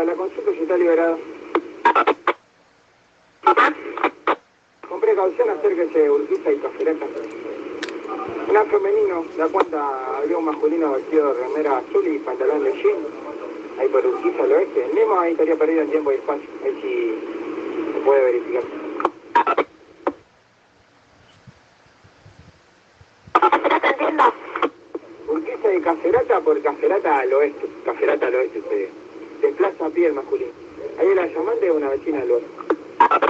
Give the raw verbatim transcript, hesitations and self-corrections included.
la consulta si está liberado. Con precaución acérquese de Urquiza y Caferata. Un femenino, da cuenta, había un masculino vestido de remera azul y pantalón de jean. Ahí por Urquiza al oeste. Nemo ahí estaría perdido en tiempo y espacio. Ahí sí se puede verificar. Urquiza y Caferata por Caferata al oeste. Caferata al oeste se desplaza a pie el masculino. Ahí la llamante es una vecina del lugar.